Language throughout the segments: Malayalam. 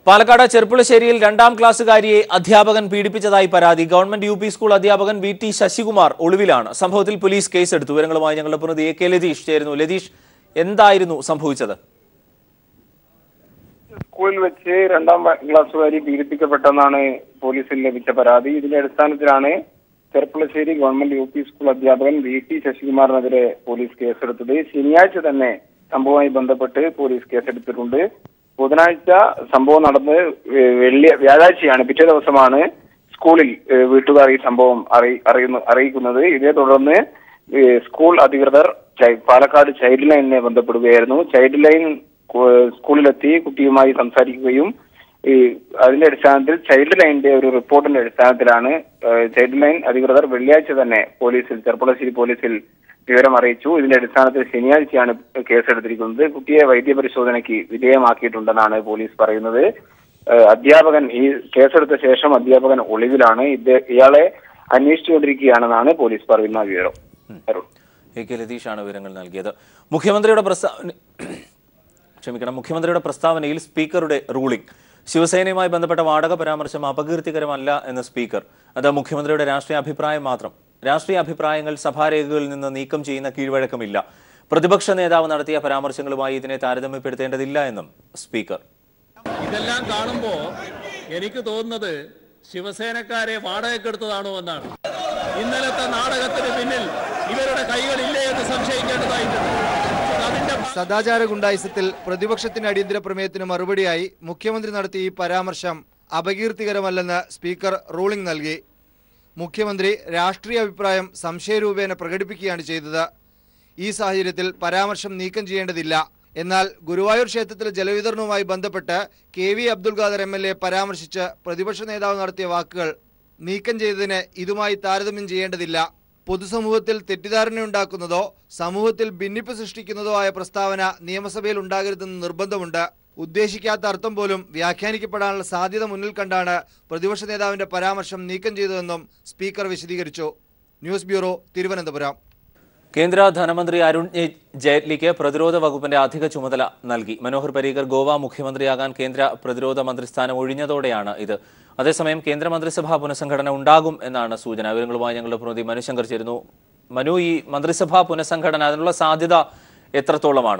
പാലക്കാട് ചെർപ്പുളശ്ശേരിയിൽ 2ാം ക്ലാസ്സുകാരിയെ അധ്യാപകൻ പീഡിപ്പിച്ചതായി പരാതി. ഗവൺമെന്റ് യുപി സ്കൂൾ അധ്യാപകൻ വി ടി ശശികുമാർ ഒളിവിലാണ്. സംഭവത്തിൽ പോലീസ് കേസെടുത്തു. വിവരങ്ങളുമായി ഞങ്ങളുടെ പ്രതിനിധി എ കെ ലതീഷ് ചേരുന്നു. ലതീഷ്, എന്തായിരുന്നു സംഭവിച്ചത്? സ്കൂളിൽ വെച്ച് 2ാം ക്ലാസ്സുകാരി പീഡിപ്പിക്കപ്പെട്ടെന്നാണ് പോലീസിൽ ലഭിച്ച പരാതി. ഇതിന്റെ അടിസ്ഥാനത്തിലാണ് ചെർപ്പുളശ്ശേരി ഗവൺമെന്റ് യുപി സ്കൂൾ അധ്യാപകൻ വി ടി ശശികുമാറിനെതിരെ പോലീസ് കേസെടുത്തത്. ശനിയാഴ്ച തന്നെ സംഭവവുമായി ബന്ധപ്പെട്ട് പോലീസ് കേസെടുത്തിട്ടുണ്ട്. ബുധനാഴ്ച സംഭവം നടന്ന് വ്യാഴാഴ്ചയാണ്, പിറ്റേ ദിവസമാണ് സ്കൂളിൽ വീട്ടുകാർ ഈ സംഭവം അറിയിക്കുന്നത്. ഇതേ തുടർന്ന് സ്കൂൾ അധികൃതർ പാലക്കാട് ചൈൽഡ് ലൈനിനെ ബന്ധപ്പെടുകയായിരുന്നു. ചൈൽഡ് ലൈൻ സ്കൂളിലെത്തി കുട്ടിയുമായി സംസാരിക്കുകയും അതിന്റെ അടിസ്ഥാനത്തിൽ ചൈൽഡ് ലൈനിന്റെ ഒരു റിപ്പോർട്ടിന്റെ അടിസ്ഥാനത്തിലാണ് ചൈൽഡ് ലൈൻ അധികൃതർ വെള്ളിയാഴ്ച തന്നെ ചെർപ്പുളശ്ശേരി പോലീസിൽ വിവരം അറിയിച്ചു. ഇതിന്റെ അടിസ്ഥാനത്തിൽ ശനിയാഴ്ചയാണ് കേസെടുത്തിരിക്കുന്നത്. കുട്ടിയെ വൈദ്യപരിശോധനയ്ക്ക് വിധേയമാക്കിയിട്ടുണ്ടെന്നാണ് പോലീസ് പറയുന്നത്. അധ്യാപകൻ ഈ കേസെടുത്ത ശേഷം അധ്യാപകൻ ഒളിവിലാണ്. ഇയാളെ അന്വേഷിച്ചുകൊണ്ടിരിക്കുകയാണെന്നാണ് പോലീസ് പറയുന്ന വിവരം. എ കെ ലതീഷാണ് വിവരങ്ങൾ നൽകിയത്. മുഖ്യമന്ത്രിയുടെ പ്രസ്താവനയിൽ സ്പീക്കറുടെ റൂളിംഗ്. ശിവസേനയുമായി ബന്ധപ്പെട്ട വാടക പരാമർശം അപകീർത്തികരമല്ല എന്ന സ്പീക്കർ. അത് മുഖ്യമന്ത്രിയുടെ രാഷ്ട്രീയ അഭിപ്രായം മാത്രം. രാഷ്ട്രീയ അഭിപ്രായങ്ങൾ സഭാരേഖകളിൽ നിന്ന് നീക്കം ചെയ്യുന്ന കീഴ്വഴക്കമില്ല. പ്രതിപക്ഷ നേതാവ് നടത്തിയ പരാമർശങ്ങളുമായി ഇതിനെ താരതമ്യപ്പെടുത്തേണ്ടതില്ല എന്നും സ്പീക്കർ. ഇതെല്ലാം കാണുമ്പോൾ എനിക്ക് തോന്നുന്നത് ശിവസേനക്കാരെ വാടകയ്ക്കെടുത്തതാണോ എന്നാണ്. ഇന്നലത്തെ നാടകത്തിന് പിന്നിൽ ഇവരുടെ കൈകളില്ലേ എന്ന് സംശയിക്കേണ്ടതായിട്ടുണ്ട്. സദാചാര ഗുണ്ടായിസത്തിൽ പ്രതിപക്ഷത്തിന്റെ അടിയന്തര പ്രമേയത്തിന് മറുപടിയായി മുഖ്യമന്ത്രി നടത്തിയ ഈ പരാമർശം അപകീർത്തികരമല്ലെന്ന് സ്പീക്കർ റൂളിംഗ് നൽകി. മുഖ്യമന്ത്രി രാഷ്ട്രീയ അഭിപ്രായം സംശയരൂപേണ പ്രകടിപ്പിക്കുകയാണ് ചെയ്തത്. ഈ സാഹചര്യത്തിൽ പരാമർശം നീക്കം ചെയ്യേണ്ടതില്ല. എന്നാൽ ഗുരുവായൂർ ക്ഷേത്രത്തിലെ ജലവിതരണവുമായി ബന്ധപ്പെട്ട് KV അബ്ദുൽ ഖാദർ MLA പരാമർശിച്ച് പ്രതിപക്ഷ നേതാവ് നടത്തിയ വാക്കുകൾ നീക്കം ചെയ്തതിന് ഇതുമായി താരതമ്യം ചെയ്യേണ്ടതില്ല. പൊതുസമൂഹത്തിൽ തെറ്റിദ്ധാരണയുണ്ടാക്കുന്നതോ സമൂഹത്തിൽ ഭിന്നിപ്പ് സൃഷ്ടിക്കുന്നതോ ആയ പ്രസ്താവന നിയമസഭയിൽ ഉണ്ടാകരുതെന്ന് നിർബന്ധമുണ്ട്. ഉദ്ദേശിക്കാത്ത അർത്ഥം പോലും വ്യാഖ്യാനിക്കപ്പെടാനുള്ള സാധ്യത മുന്നിൽ കണ്ടാണ് പ്രതിപക്ഷ നേതാവിന്റെ പരാമർശം നീക്കം ചെയ്തതെന്നും സ്പീക്കർ വിശദീകരിച്ചു. News bureau, Thiruvananthapuram. കേന്ദ്ര ധനമന്ത്രി അരുൺ ജെയ്റ്റ്ലിക്ക് പ്രതിരോധ വകുപ്പിന്റെ അധിക ചുമതല നൽകി. മനോഹർ പരീക്കർ ഗോവ മുഖ്യമന്ത്രിയാകാൻ കേന്ദ്ര പ്രതിരോധ മന്ത്രിസ്ഥാനം ഒഴിഞ്ഞതോടെയാണ് ഇത്. അതേസമയം കേന്ദ്രമന്ത്രിസഭാ പുനഃസംഘടന ഉണ്ടാകും എന്നാണ് സൂചന. വിവരങ്ങളുമായി ഞങ്ങളുടെ പ്രതിനിധി മനുശങ്കർ ചേരുന്നു. മനു, ഈ മന്ത്രിസഭാ പുനഃസംഘടന, അതിനുള്ള സാധ്യത എത്രത്തോളമാണ്?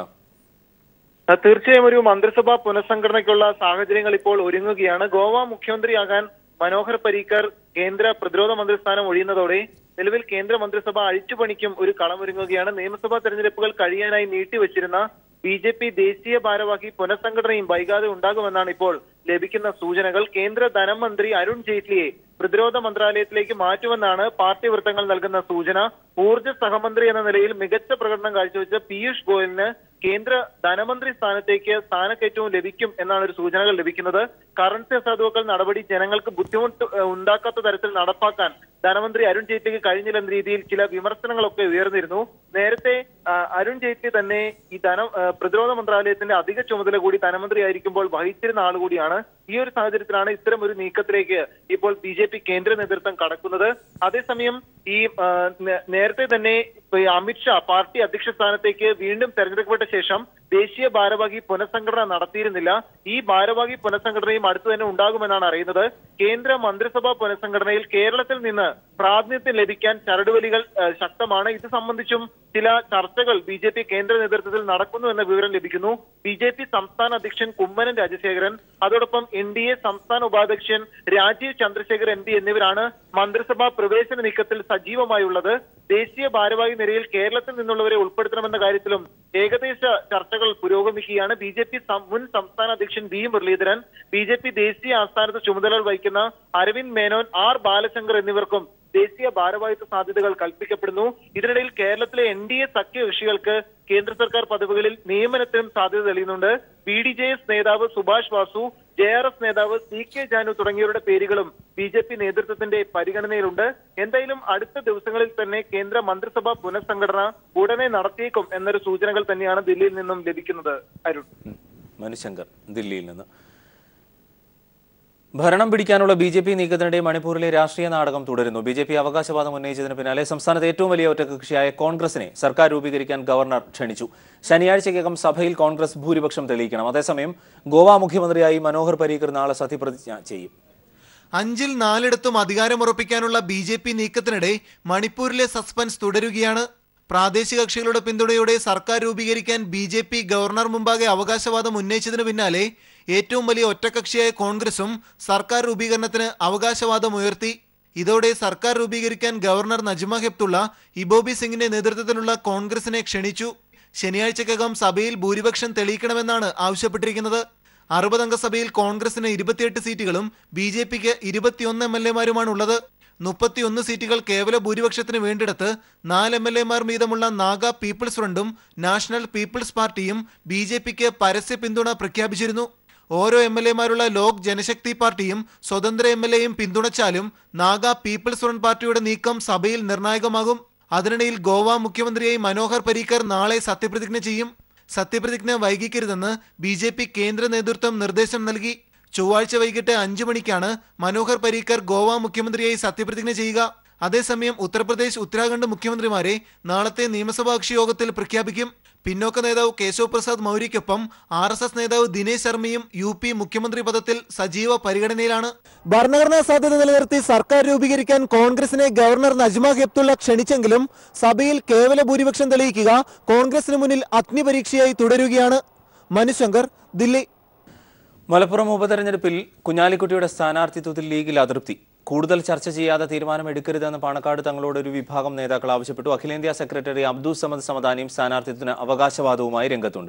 തീർച്ചയായും ഒരു മന്ത്രിസഭാ പുനഃസംഘടനയ്ക്കുള്ള സാഹചര്യങ്ങൾ ഇപ്പോൾ ഒരുങ്ങുകയാണ്. ഗോവ മുഖ്യമന്ത്രിയാകാൻ മനോഹർ പരീക്കർ കേന്ദ്ര പ്രതിരോധ മന്ത്രിസ്ഥാനം ഒഴിയുന്നതോടെ നിലവിൽ കേന്ദ്ര മന്ത്രിസഭ അഴിച്ചുപണിക്കും ഒരു കളമൊരുങ്ങുകയാണ്. നിയമസഭാ തെരഞ്ഞെടുപ്പുകൾ കഴിയാനായി നീട്ടിവെച്ചിരുന്ന BJP ദേശീയ ഭാരവാഹി പുനഃസംഘടനയും വൈകാതെ ഉണ്ടാകുമെന്നാണ് ഇപ്പോൾ ലഭിക്കുന്ന സൂചനകൾ. കേന്ദ്ര ധനമന്ത്രി അരുൺ ജെയ്റ്റ്ലിയെ പ്രതിരോധ മന്ത്രാലയത്തിലേക്ക് മാറ്റുമെന്നാണ് പാർട്ടി വൃത്തങ്ങൾ നൽകുന്ന സൂചന. ഊർജ്ജ സഹമന്ത്രി എന്ന നിലയിൽ മികച്ച പ്രകടനം കാഴ്ചവെച്ച പീയൂഷ് ഗോയലിന് കേന്ദ്ര ധനമന്ത്രി സ്ഥാനത്തേക്ക് സ്ഥാനക്കയറ്റവും ലഭിക്കും എന്നാണ് ഒരു സൂചനകൾ ലഭിക്കുന്നത്. കറൻസി അസാധുവാക്കൽ നടപടി ജനങ്ങൾക്ക് ബുദ്ധിമുട്ട് ഉണ്ടാക്കാത്ത തരത്തിൽ നടപ്പാക്കാൻ ധനമന്ത്രി അരുൺ ജെയ്റ്റ്ലിക്ക് കഴിഞ്ഞില്ലെന്ന രീതിയിൽ ചില വിമർശനങ്ങളൊക്കെ ഉയർന്നിരുന്നു. നേരത്തെ അരുൺ ജെയ്റ്റ്ലി തന്നെ ഈ പ്രതിരോധ മന്ത്രാലയത്തിന്റെ അധിക ചുമതല കൂടി ധനമന്ത്രി ആയിരിക്കുമ്പോൾ വഹിച്ചിരുന്ന ആളുകൂടിയാണ്. ഈ ഒരു സാഹചര്യത്തിലാണ് ഇത്തരം ഒരു നീക്കത്തിലേക്ക് ഇപ്പോൾ BJP കേന്ദ്ര നേതൃത്വം കടക്കുന്നത്. അതേസമയം ഈ നേരത്തെ തന്നെ അമിത്ഷാ പാർട്ടി അധ്യക്ഷ സ്ഥാനത്തേക്ക് വീണ്ടും തെരഞ്ഞെടുക്കപ്പെട്ട ശേഷം ദേശീയ ഭാരവാഹി പുനഃസംഘടന നടത്തിയിരുന്നില്ല. ഈ ഭാരവാഹി പുനഃസംഘടനയും അടുത്തു തന്നെ ഉണ്ടാകുമെന്നാണ് അറിയുന്നത്. കേന്ദ്ര മന്ത്രിസഭാ പുനഃസംഘടനയിൽ കേരളത്തിൽ നിന്ന് പ്രാതിനിധ്യം ലഭിക്കാൻ ചരടുവലികൾ ശക്തമാണ്. ഇത് സംബന്ധിച്ചും ചില ചർച്ചകൾ BJP കേന്ദ്ര നേതൃത്വത്തിൽ നടക്കുന്നു എന്ന വിവരം ലഭിക്കുന്നു. BJP സംസ്ഥാന അധ്യക്ഷൻ കുമ്മനം രാജശേഖരൻ, അതോടൊപ്പം NDA സംസ്ഥാന ഉപാധ്യക്ഷൻ രാജീവ് ചന്ദ്രശേഖർ MP എന്നിവരാണ് മന്ത്രിസഭാ പ്രവേശന നീക്കത്തിൽ സജീവമായുള്ളത്. ദേശീയ ഭാരവാഹി നിരയിൽ കേരളത്തിൽ നിന്നുള്ളവരെ ഉൾപ്പെടുത്തണമെന്ന കാര്യത്തിലും ഏകദേശ ചർച്ചകൾ പുരോഗമിക്കുകയാണ്. BJP മുൻ സംസ്ഥാന അധ്യക്ഷൻ V മുരളീധരൻ, BJP ദേശീയ ആസ്ഥാനത്ത് ചുമതലകൾ വഹിക്കുന്ന അരവിന്ദ് മേനോൻ, R ബാലശങ്കർ എന്നിവർക്കും ദേശീയ ഭാരവാഹിത്വ സാധ്യതകൾ കൽപ്പിക്കപ്പെടുന്നു. ഇതിനിടയിൽ കേരളത്തിലെ NDA സഖ്യകക്ഷികൾക്ക് കേന്ദ്ര സർക്കാർ പദവികളിൽ നിയമനത്തിനും സാധ്യത തെളിയുന്നുണ്ട്. BDJS നേതാവ് സുഭാഷ് വാസു, JRS നേതാവ് CK ജാനു തുടങ്ങിയവരുടെ പേരുകളും BJP നേതൃത്വത്തിന്റെ പരിഗണനയിലുണ്ട്. എന്തായാലും അടുത്ത ദിവസങ്ങളിൽ തന്നെ കേന്ദ്ര മന്ത്രിസഭാ പുനഃസംഘടന ഉടനെ നടത്തിയേക്കും എന്നൊരു സൂചനകൾ തന്നെയാണ് ദില്ലിയിൽ നിന്നും ലഭിക്കുന്നത്. അരുൺ. മനുശങ്കർ ദില്ലിയിൽ നിന്ന്. ഭരണം പിടിക്കാനുള്ള ബി.ജെ.പി. നീക്കത്തിനിടെ മണിപ്പൂരിലെ രാഷ്ട്രീയ നാടകം തുടരുന്നു. ബി.ജെ.പി. അവകാശവാദം ഉന്നയിച്ചതിന് പിന്നാലെ സംസ്ഥാനത്തെ ഏറ്റവും വലിയ ഒറ്റകക്ഷിയായ കോൺഗ്രസിനെ സർക്കാർ രൂപീകരിക്കാൻ ഗവർണർ ക്ഷണിച്ചു. ശനിയാഴ്ചയ്ക്കകം സഭയിൽ കോൺഗ്രസ് ഭൂരിപക്ഷം തെളിയിക്കണം. അതേസമയം ഗോവ മുഖ്യമന്ത്രിയായി മനോഹർ പരീക്കർ നാളെ സത്യപ്രതിജ്ഞ ചെയ്യും. 5-ൽ 4 അധികാരമുറപ്പിക്കാനുള്ള ബി.ജെ.പി. നീക്കത്തിനിടെ മണിപ്പൂരിലെ സസ്പെൻസ് തുടരുകയാണ്. പ്രാദേശിക കക്ഷികളുടെ പിന്തുണയോടെ സർക്കാർ രൂപീകരിക്കാൻ ബി.ജെ.പി. ഗവർണർ മുമ്പാകെ അവകാശവാദം ഉന്നയിച്ചതിന് പിന്നാലെ ഏറ്റവും വലിയ ഒറ്റകക്ഷിയായ കോൺഗ്രസും സർക്കാർ രൂപീകരണത്തിന് അവകാശവാദം ഉയർത്തി. ഇതോടെ സർക്കാർ രൂപീകരിക്കാൻ ഗവർണർ നജ്മ ഹെപ്തുള്ള ഇബോബി സിംഗിന്റെ നേതൃത്വത്തിലുള്ള കോൺഗ്രസിനെ ക്ഷണിച്ചു. ശനിയാഴ്ചക്കകം സഭയിൽ ഭൂരിപക്ഷം തെളിയിക്കണമെന്നാണ് ആവശ്യപ്പെട്ടിരിക്കുന്നത്. 60 അംഗ സഭയിൽ കോൺഗ്രസിന് 28 സീറ്റുകളും ബി.ജെ.പിക്ക് 21 MLA-മാരുമാണുള്ളത്. 31 സീറ്റുകൾ കേവല ഭൂരിപക്ഷത്തിന് വേണ്ടിടത്ത് 4 MLA-മാർ വീതമുള്ള നാഗ പീപ്പിൾസ് ഫ്രണ്ടും നാഷണൽ പീപ്പിൾസ് പാർട്ടിയും ബി.ജെ.പിക്ക് പരസ്യ പിന്തുണ പ്രഖ്യാപിച്ചിരുന്നു. ഓരോ MLA-മാരുള്ള ലോക് ജനശക്തി പാർട്ടിയും സ്വതന്ത്ര MLA-യും പിന്തുണച്ചാലും നാഗ പീപ്പിൾസ് ഫ്രണ്ട് പാർട്ടിയുടെ നീക്കം സഭയിൽ നിർണായകമാകും. അതിനിടയിൽ ഗോവ മുഖ്യമന്ത്രിയായി മനോഹർ പരീക്കർ നാളെ സത്യപ്രതിജ്ഞ ചെയ്യും. സത്യപ്രതിജ്ഞ വൈകിക്കരുതെന്ന് ബി.ജെ.പി. കേന്ദ്ര നേതൃത്വം നിർദ്ദേശം നൽകി. ചൊവ്വാഴ്ച വൈകിട്ട് 5 മണിക്കാണ് മനോഹർ പരീക്കർ ഗോവ മുഖ്യമന്ത്രിയായി സത്യപ്രതിജ്ഞ ചെയ്യുക. അതേസമയം ഉത്തർപ്രദേശ്, ഉത്തരാഖണ്ഡ് മുഖ്യമന്ത്രിമാരെ നാളത്തെ നിയമസഭാ കക്ഷി യോഗത്തിൽ പ്രഖ്യാപിക്കും. പിന്നോക്ക നേതാവ് കേശവ് പ്രസാദ് മൗര്യയ്ക്കൊപ്പം RSS നേതാവ് ദിനേശ് ശർമ്മയും UP മുഖ്യമന്ത്രി പദത്തിൽ സജീവ പരിഗണനയിലാണ്. ഭരണഘടനാ സാധ്യത നിലനിർത്തി സർക്കാർ രൂപീകരിക്കാൻ കോൺഗ്രസിനെ ഗവർണർ നജ്മ ഹെപ്തുള്ള ക്ഷണിച്ചെങ്കിലും സഭയിൽ കേവല ഭൂരിപക്ഷം തെളിയിക്കുക കോൺഗ്രസിന് മുന്നിൽ അഗ്നിപരീക്ഷയായി തുടരുകയാണ്. മനുശങ്കർ, ദില്ലി. മലപ്പുറം ഉപതെരഞ്ഞെടുപ്പിൽ കുഞ്ഞാലിക്കുട്ടിയുടെ സ്ഥാനാർത്ഥിത്വത്തിൽ ലീഗിൽ അതൃപ്തി. കൂടുതൽ ചർച്ച ചെയ്യാതെ തീരുമാനമെടുക്കരുതെന്ന് പാണക്കാട് തങ്ങളോട് ഒരു വിഭാഗം നേതാക്കൾ ആവശ്യപ്പെട്ടു. അഖിലേന്ത്യാ സെക്രട്ടറി അബ്ദുൾ സമദ് സമദാനിയും സ്ഥാനാർത്ഥിത്വത്തിന് അവകാശവാദവുമായി രംഗത്തുണ്ട്.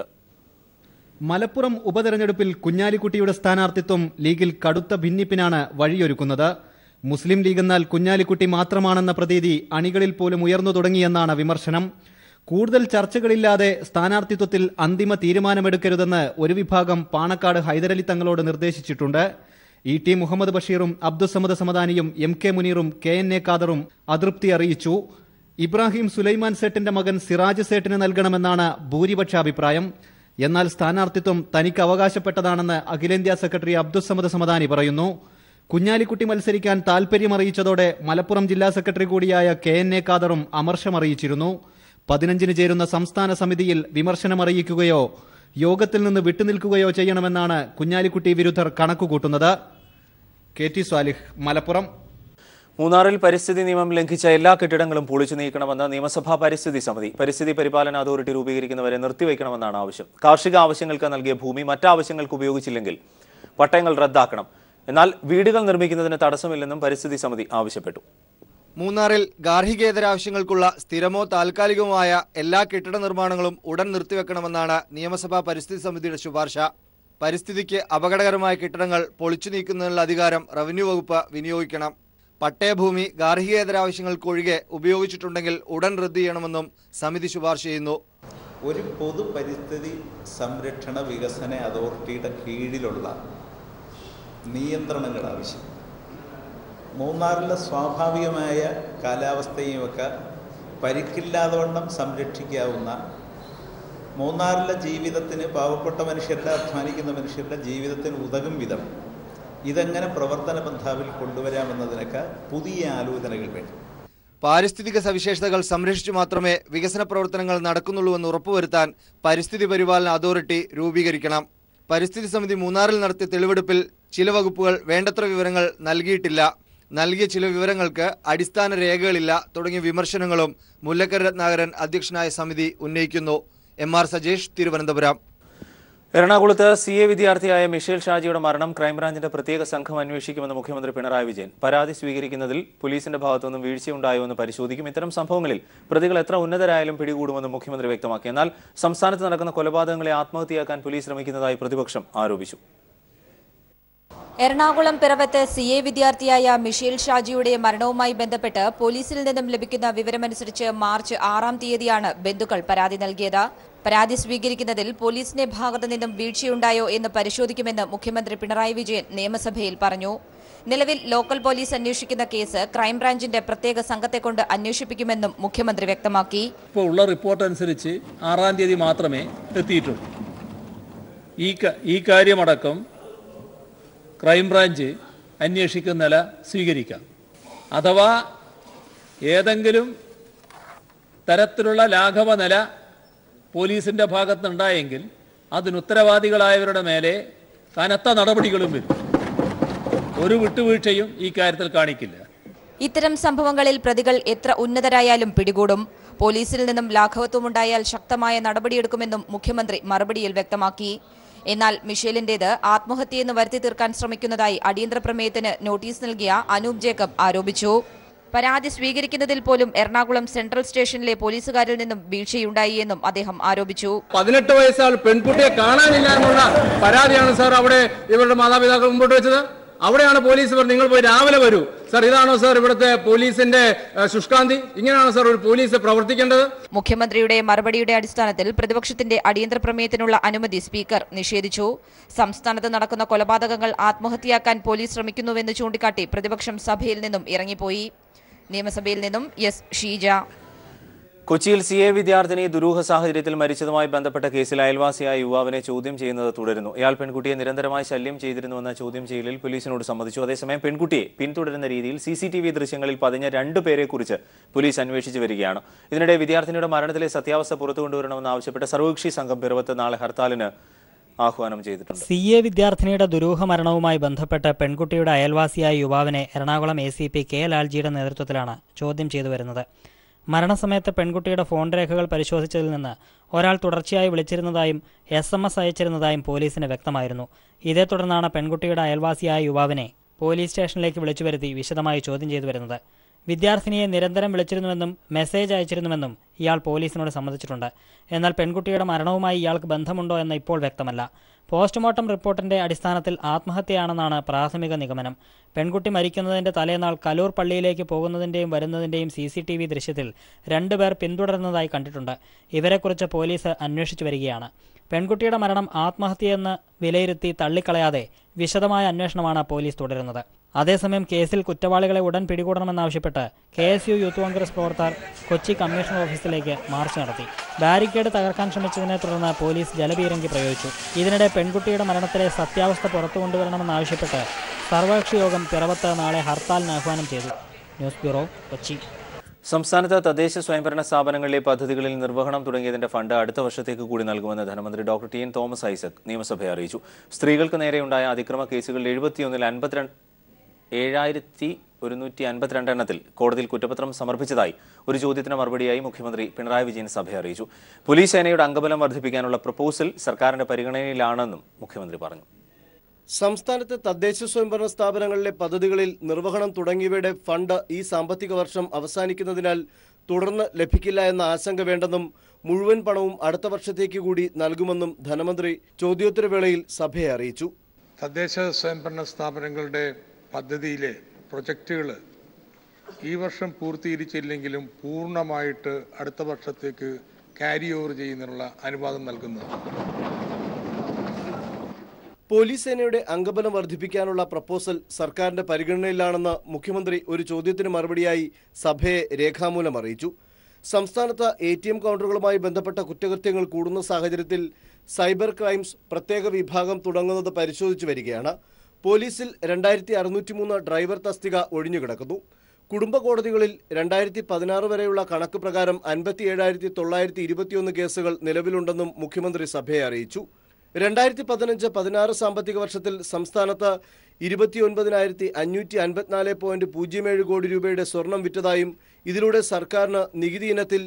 മലപ്പുറം ഉപതെരഞ്ഞെടുപ്പിൽ കുഞ്ഞാലിക്കുട്ടിയുടെ സ്ഥാനാർത്ഥിത്വം ലീഗിൽ കടുത്ത ഭിന്നിപ്പിനാണ് വഴിയൊരുക്കുന്നത്. മുസ്ലിം ലീഗ് എന്നാൽ കുഞ്ഞാലിക്കുട്ടി മാത്രമാണെന്ന പ്രതീതി അണികളിൽ പോലും ഉയർന്നു തുടങ്ങിയെന്നാണ് വിമർശനം. കൂടുതൽ ചർച്ചകളില്ലാതെ സ്ഥാനാർത്ഥിത്വത്തിൽ അന്തിമ തീരുമാനമെടുക്കരുതെന്ന് ഒരു വിഭാഗം പാണക്കാട് ഹൈദരലി തങ്ങളോട് നിർദ്ദേശിച്ചിട്ടുണ്ട്. E.T. Muhammad ബഷീറും Abdul Samad സമദാനിയും M.K. മുനീറും K.N.A. ഖാദറും അതൃപ്തി അറിയിച്ചു. ഇബ്രാഹിം സുലൈമാൻ സേട്ടിന്റെ മകൻ സിറാജ് സേട്ടിന് നൽകണമെന്നാണ് ഭൂരിപക്ഷ അഭിപ്രായം. എന്നാൽ സ്ഥാനാർത്ഥിത്വം തനിക്ക് അവകാശപ്പെട്ടതാണെന്ന് അഖിലേന്ത്യാ സെക്രട്ടറി അബ്ദുൾ സമദ് സമദാനി പറയുന്നു. കുഞ്ഞാലിക്കുട്ടി മത്സരിക്കാൻ താൽപര്യമറിയിച്ചതോടെ മലപ്പുറം ജില്ലാ സെക്രട്ടറി കൂടിയായ K.N.A. ഖാദറും അമർഷമറിയിച്ചിരുന്നു. 15-ന് ചേരുന്ന സംസ്ഥാന സമിതിയിൽ വിമർശനമറിയിക്കുകയോ യോഗത്തിൽ നിന്ന് വിട്ടുനിൽക്കുകയോ ചെയ്യണമെന്നാണ് കുഞ്ഞാലിക്കുട്ടി വിരുദ്ധർ കണക്കുകൂട്ടുന്നത്. KT സ്വാലിഹ്, മലപ്പുറം. മൂന്നാറിൽ പരിസ്ഥിതി നിയമം ലംഘിച്ച എല്ലാ കെട്ടിടങ്ങളും പൊളിച്ചു നീക്കണമെന്ന് നിയമസഭാ പരിസ്ഥിതി സമിതി. പരിസ്ഥിതി പരിപാലന അതോറിറ്റി രൂപീകരിക്കുന്നവരെ നിർത്തിവെക്കണമെന്നാണ് ആവശ്യം. കാർഷിക ആവശ്യങ്ങൾക്ക് നൽകിയ ഭൂമി മറ്റാവശ്യങ്ങൾക്ക് ഉപയോഗിച്ചില്ലെങ്കിൽ പട്ടയങ്ങൾ റദ്ദാക്കണം. എന്നാൽ വീടുകൾ നിർമ്മിക്കുന്നതിന് തടസ്സമില്ലെന്നും പരിസ്ഥിതി സമിതി ആവശ്യപ്പെട്ടു. മൂന്നാറിൽ ഗാർഹികേതര ആവശ്യങ്ങൾക്കുള്ള സ്ഥിരമോ താൽക്കാലികവുമായ എല്ലാ കെട്ടിട നിർമ്മാണങ്ങളും ഉടൻ നിർത്തിവെക്കണമെന്നാണ് നിയമസഭാ പരിസ്ഥിതി സമിതിയുടെ ശുപാർശ. പരിസ്ഥിതിക്ക് അപകടകരമായ കെട്ടിടങ്ങൾ പൊളിച്ചു നീക്കുന്നതിനുള്ള അധികാരം റവന്യൂ വകുപ്പ് വിനിയോഗിക്കണം. പട്ടയഭൂമി ഗാർഹികേതര ആവശ്യങ്ങൾക്കൊഴികെ ഉപയോഗിച്ചിട്ടുണ്ടെങ്കിൽ ഉടൻ റദ്ദ് ചെയ്യണമെന്നും സമിതി ശുപാർശ ചെയ്യുന്നു. ഒരു പൊതു പരിസ്ഥിതി സംരക്ഷണ വികസന അതോറിറ്റിയുടെ കീഴിലുള്ള നിയന്ത്രണങ്ങൾ ആവശ്യം. മൂന്നാറിലെ സ്വാഭാവികമായ കാലാവസ്ഥയുമൊക്കെ പരിക്കില്ലാതെ വണ്ണം സംരക്ഷിക്കാവുന്ന, മൂന്നാറിലെ ജീവിതത്തിന്, പാവപ്പെട്ട മനുഷ്യരുടെ, അധ്വാനിക്കുന്ന മനുഷ്യരുടെ ജീവിതത്തിന് ഉതകും വിധം ഇതെങ്ങനെ പ്രവർത്തന പന്ഥാവിൽ കൊണ്ടുവരാമെന്നതിനൊക്കെ പുതിയ ആലോചനകൾ വേണം. പാരിസ്ഥിതിക സവിശേഷതകൾ സംരക്ഷിച്ചു മാത്രമേ വികസന പ്രവർത്തനങ്ങൾ നടക്കുന്നുള്ളൂവെന്ന് ഉറപ്പുവരുത്താൻ പരിസ്ഥിതി പരിപാലന അതോറിറ്റി രൂപീകരിക്കണം. പരിസ്ഥിതി സമിതി മൂന്നാറിൽ നടത്തിയ തെളിവെടുപ്പിൽ ചില വകുപ്പുകൾ വേണ്ടത്ര വിവരങ്ങൾ നൽകിയിട്ടില്ല, നൽകിയ ചില വിവരങ്ങൾക്ക് അടിസ്ഥാന രേഖകളില്ല തുടങ്ങിയ വിമർശനങ്ങളും മുല്ലക്കര രത്നാകരൻ അധ്യക്ഷനായ സമിതി ഉന്നയിക്കുന്നു. MR സജേഷ്, തിരുവനന്തപുരം. എറണാകുളത്ത് CA വിദ്യാർത്ഥിയായ മിഷേൽ ഷാജിയുടെ മരണം ക്രൈംബ്രാഞ്ചിന്റെ പ്രത്യേക സംഘം അന്വേഷിക്കുമെന്ന് മുഖ്യമന്ത്രി പിണറായി വിജയൻ. പരാതി സ്വീകരിക്കുന്നതിൽ പോലീസിന്റെ ഭാഗത്തുനിന്നും വീഴ്ചയുണ്ടായോ എന്ന് പരിശോധിക്കും. ഇത്തരം സംഭവങ്ങളിൽ പ്രതികൾ എത്ര ഉന്നതരായാലും പിടികൂടുമെന്ന് മുഖ്യമന്ത്രി വ്യക്തമാക്കി. എന്നാൽ സംസ്ഥാനത്ത് നടക്കുന്ന കൊലപാതകങ്ങളെ ആത്മഹത്യയാക്കാൻ പോലീസ് ശ്രമിക്കുന്നതായി പ്രതിപക്ഷം ആരോപിച്ചു. എറണാകുളം പിറവത്ത് CA വിദ്യാർത്ഥിയായ മിഷേൽ ഷാജിയുടെ മരണവുമായി ബന്ധപ്പെട്ട് പോലീസിൽ നിന്നും ലഭിക്കുന്ന വിവരമനുസരിച്ച് മാർച്ച് 6-ാം തീയതിയാണ് ബന്ധുക്കൾ പരാതി നൽകിയത്. പരാതി സ്വീകരിക്കുന്നതിൽ പോലീസിന്റെ ഭാഗത്തു നിന്നും വീഴ്ചയുണ്ടായോ എന്ന് പരിശോധിക്കുമെന്ന് മുഖ്യമന്ത്രി പിണറായി വിജയൻ നിയമസഭയിൽ പറഞ്ഞു. നിലവിൽ ലോക്കൽ പോലീസ് അന്വേഷിക്കുന്ന കേസ് ക്രൈംബ്രാഞ്ചിന്റെ പ്രത്യേക സംഘത്തെക്കൊണ്ട് അന്വേഷിപ്പിക്കുമെന്നും മുഖ്യമന്ത്രി വ്യക്തമാക്കി. ഇപ്പോൾ ഉള്ള റിപ്പോർട്ട് അനുസരിച്ച് 6-ാം തീയതി മാത്രമേ എത്തിയിട്ടുള്ളൂ. ഈ കാര്യമടക്കം ക്രൈംബ്രാഞ്ച് അന്വേഷിക്കുന്ന നില സ്വീകരിക്കാം. അഥവാ ഏതെങ്കിലും തരത്തിലുള്ള ലാഘവ നില പോലീസിൻ്റെ ഭാഗത്തുണ്ടായെങ്കിൽ അതിനുത്തരവാദികളായവരുടെ മേലെ കനത്ത നടപടികളും വരും. ഒരു വിട്ടുവീഴ്ചയും ഈ കാര്യത്തിൽ കാണിക്കില്ല. ഇത്തരം സംഭവങ്ങളിൽ പ്രതികൾ എത്ര ഉന്നതരായാലും പിടികൂടും. പോലീസിൽ നിന്നും ലാഘവത്വമുണ്ടായാൽ ശക്തമായ നടപടിയെടുക്കുമെന്നും മുഖ്യമന്ത്രി മറുപടിയിൽ വ്യക്തമാക്കി. എന്നാൽ മിഷേലിന്റേത് ആത്മഹത്യയെന്ന് വരുത്തി തീർക്കാൻ ശ്രമിക്കുന്നതായി അടിയന്തര പ്രമേയത്തിന് നോട്ടീസ് നൽകിയ അനൂപ് ജേക്കബ് ആരോപിച്ചു. പരാതി സ്വീകരിക്കുന്നതിൽ പോലും എറണാകുളം സെൻട്രൽ സ്റ്റേഷനിലെ പോലീസുകാരിൽ നിന്നും വീഴ്ചയുണ്ടായി എന്നും അദ്ദേഹം ആരോപിച്ചു. 18 വയസ്സായ പെൺകുട്ടിയെ കാണാനില്ല എന്നുള്ള പരാതിയാണ് സാർ അവിടെ ഇവരുടെ മാതാപിതാക്കൾ മുമ്പോട്ട് വെച്ചത്. അവിടെയാണ് പോലീസ് പറഞ്ഞത് നിങ്ങൾ പോയി രാവിലെ വരൂ. സാർ ഇതാണോ സാർ ഇവിടുത്തെ പോലീസിന്റെ ശുഷ്കാന്തി? ഇങ്ങനെയാണോ സാർ ഒരു പോലീസ് പ്രവർത്തിക്കേണ്ടത്? മുഖ്യമന്ത്രിയുടെ മറുപടിയുടെ അടിസ്ഥാനത്തിൽ പ്രതിപക്ഷത്തിന്റെ അടിയന്തര പ്രമേയത്തിനുള്ള അനുമതി സ്പീക്കർ നിഷേധിച്ചു. സംസ്ഥാനത്ത് നടക്കുന്ന കൊലപാതകങ്ങൾ ആത്മഹത്യയാക്കാൻ പോലീസ് ശ്രമിക്കുന്നുവെന്ന് ചൂണ്ടിക്കാട്ടി പ്രതിപക്ഷം സഭയിൽ നിന്നും ഇറങ്ങിപ്പോയി. നിയമസഭയിൽ നിന്നും എസ് ഷീജ. കൊച്ചിയിൽ CA വിദ്യാർത്ഥിനി ദുരൂഹ സാഹചര്യത്തിൽ മരിച്ചതുമായി ബന്ധപ്പെട്ട കേസിൽ അയൽവാസിയായ യുവാവിനെ ചോദ്യം ചെയ്യുന്നത് തുടരുന്നു. ഇയാൾ പെൺകുട്ടിയെ നിരന്തരമായി ശല്യം ചെയ്തിരുന്നുവെന്ന ചോദ്യം ചെയ്യലിൽ പോലീസിനോട് സമ്മതിച്ചു. അതേസമയം പെൺകുട്ടിയെ പിന്തുടരുന്ന രീതിയിൽ CCTV ദൃശ്യങ്ങളിൽ പതിഞ്ഞ 2 പേരെക്കുറിച്ച് പോലീസ് അന്വേഷിച്ചു വരികയാണ്. ഇതിനിടെ വിദ്യാർത്ഥിനിയുടെ മരണത്തിലെ സത്യാവസ്ഥ പുറത്തുകൊണ്ടുവരണമെന്ന് ആവശ്യപ്പെട്ട് സർവകക്ഷി സംഘം പിറവത്ത് നാളെ ഹർത്താലിന് ആഹ്വാനം ചെയ്തിട്ടുണ്ട്. CA വിദ്യാർത്ഥിനിയുടെ ദുരൂഹ മരണവുമായി ബന്ധപ്പെട്ട് പെൺകുട്ടിയുടെ അയൽവാസിയായ യുവാവിനെ എറണാകുളം ACP K ലാൽജിയുടെ നേതൃത്വത്തിലാണ് ചോദ്യം ചെയ്തു വരുന്നത്. മരണസമയത്ത് പെൺകുട്ടിയുടെ ഫോൺ രേഖകൾ പരിശോധിച്ചതിൽ നിന്ന് ഒരാൾ തുടർച്ചയായി വിളിച്ചിരുന്നതായും SMS അയച്ചിരുന്നതായും പോലീസിന് വ്യക്തമായിരുന്നു. ഇതേ തുടർന്നാണ് പെൺകുട്ടിയുടെ അയൽവാസിയായ യുവാവിനെ പോലീസ് സ്റ്റേഷനിലേക്ക് വിളിച്ചു വരുത്തി വിശദമായി ചോദ്യം ചെയ്തു വരുന്നത്. വിദ്യാർത്ഥിനിയെ നിരന്തരം വിളിച്ചിരുന്നുവെന്നും മെസ്സേജ് അയച്ചിരുന്നുവെന്നും ഇയാൾ പോലീസിനോട് സമ്മതിച്ചിട്ടുണ്ട്. എന്നാൽ പെൺകുട്ടിയുടെ മരണവുമായി ഇയാൾക്ക് ബന്ധമുണ്ടോ എന്ന് ഇപ്പോൾ വ്യക്തമല്ല. പോസ്റ്റ്മോർട്ടം റിപ്പോർട്ടിന്റെ അടിസ്ഥാനത്തിൽ ആത്മഹത്യയാണെന്നാണ് പ്രാഥമിക നിഗമനം. പെൺകുട്ടി മരിക്കുന്നതിന്റെ തലേനാൾ കലൂർ പള്ളിയിലേക്ക് പോകുന്നതിന്റെയും വരുന്നതിന്റെയും CCTV ദൃശ്യത്തിൽ 2 പേർ പിന്തുടരുന്നതായി കണ്ടിട്ടുണ്ട്. ഇവരെക്കുറിച്ച് പോലീസ് അന്വേഷിച്ചു വരികയാണ്. പെൺകുട്ടിയുടെ മരണം ആത്മഹത്യയെന്ന് വിലയിരുത്തി തള്ളിക്കളയാതെ വിശദമായ അന്വേഷണമാണ് പോലീസ് തുടരുന്നത്. അതേസമയം കേസിൽ കുറ്റവാളികളെ ഉടൻ പിടികൂടണമെന്നാവശ്യപ്പെട്ട് KSU യൂത്ത് കോൺഗ്രസ് പ്രവർത്തകർ കൊച്ചി കമ്മീഷണർ ഓഫീസിലേക്ക് മാർച്ച് നടത്തി. ബാരിക്കേഡ് തകർക്കാൻ ശ്രമിച്ചതിനെ തുടർന്ന് പോലീസ് ജലപീരങ്കി പ്രയോഗിച്ചു. ഇതിനിടെ പെൺകുട്ടിയുടെ മരണത്തിലെ സത്യാവസ്ഥ പുറത്തു കൊണ്ടുവരണമെന്നാവശ്യപ്പെട്ട് സർവകക്ഷി യോഗം പിറവത്ത് നാളെ ഹർത്താലിന് ആഹ്വാനം ചെയ്തു. News bureau, Kochi. സംസ്ഥാനത്ത് തദ്ദേശ സ്വയംഭരണ സ്ഥാപനങ്ങളിലെ പദ്ധതികളിൽ നിർവഹണം തുടങ്ങിയതിന്റെ ഫണ്ട് അടുത്ത വർഷത്തേക്ക് കൂടി നൽകുമെന്ന് ധനമന്ത്രി ഡോക്ടർ TN തോമസ് ഐസക് നിയമസഭയെ അറിയിച്ചു. സ്ത്രീകൾക്ക് നേരെയുണ്ടായ അതിക്രമ കേസുകളിൽ 71-ൽ 7,152 എണ്ണത്തിൽ കോടതിയിൽ കുറ്റപത്രം സമർപ്പിച്ചതായി ഒരു ചോദ്യത്തിന് മറുപടിയായി മുഖ്യമന്ത്രി പിണറായി വിജയൻ സഭയെ അറിയിച്ചു. പോലീസ് സേനയുടെ അംഗബലം വർദ്ധിപ്പിക്കാനുള്ള പ്രപ്പോസൽ സർക്കാരിന്റെ പരിഗണനയിലാണെന്നും മുഖ്യമന്ത്രി പറഞ്ഞു. സംസ്ഥാനത്തെ തദ്ദേശ സ്വയംഭരണ സ്ഥാപനങ്ങളിലെ പദ്ധതികളിൽ നിർവഹണം തുടങ്ങിയവയുടെ ഫണ്ട് ഈ സാമ്പത്തിക വർഷം അവസാനിക്കുന്നതിനാൽ തുടർന്ന് ലഭിക്കില്ല എന്ന ആശങ്ക വേണ്ടെന്നും മുഴുവൻ പണവും അടുത്ത വർഷത്തേക്ക് കൂടി നൽകുമെന്നും ധനമന്ത്രി ചോദ്യോത്തരവേളയിൽ സഭയെ അറിയിച്ചു. തദ്ദേശ സ്വയംഭരണ സ്ഥാപനങ്ങളുടെ പദ്ധതിയിലെ പ്രൊജക്റ്റുകൾ ഈ വർഷം പൂർത്തീകരിച്ചില്ലെങ്കിലും പൂർണ്ണമായിട്ട് അടുത്ത വർഷത്തേക്ക് ക്യാരി ഓവർ ചെയ്യുന്നതിനുള്ള അനുവാദം നൽകുന്നതാണ്. പോലീസ് സേനയുടെ അംഗബലം വർദ്ധിപ്പിക്കാനുള്ള പ്രപ്പോസൽ സർക്കാരിന്റെ പരിഗണനയിലാണെന്ന് മുഖ്യമന്ത്രി ഒരു ചോദ്യത്തിന് മറുപടിയായി സഭയെ രേഖാമൂലം അറിയിച്ചു. സംസ്ഥാനത്ത് ATM കൗണ്ടറുകളുമായി ബന്ധപ്പെട്ട കുറ്റകൃത്യങ്ങൾ കൂടുന്ന സാഹചര്യത്തിൽ സൈബർ ക്രൈംസ് പ്രത്യേക വിഭാഗം തുടങ്ങുന്നത് പരിശോധിച്ചു വരികയാണ്. പോലീസിൽ 2603 ഡ്രൈവർ തസ്തിക ഒഴിഞ്ഞുകിടക്കുന്നു. കുടുംബ കോടതികളിൽ 2016 വരെയുള്ള കണക്ക് പ്രകാരം 57,921 കേസുകൾ നിലവിലുണ്ടെന്നും മുഖ്യമന്ത്രി സഭയെ അറിയിച്ചു. 2015-16 സാമ്പത്തിക വർഷത്തിൽ സംസ്ഥാനത്ത് 29,554.07 കോടി രൂപയുടെ സ്വർണം വിറ്റതായും ഇതിലൂടെ സർക്കാരിന് നികുതി ഇനത്തിൽ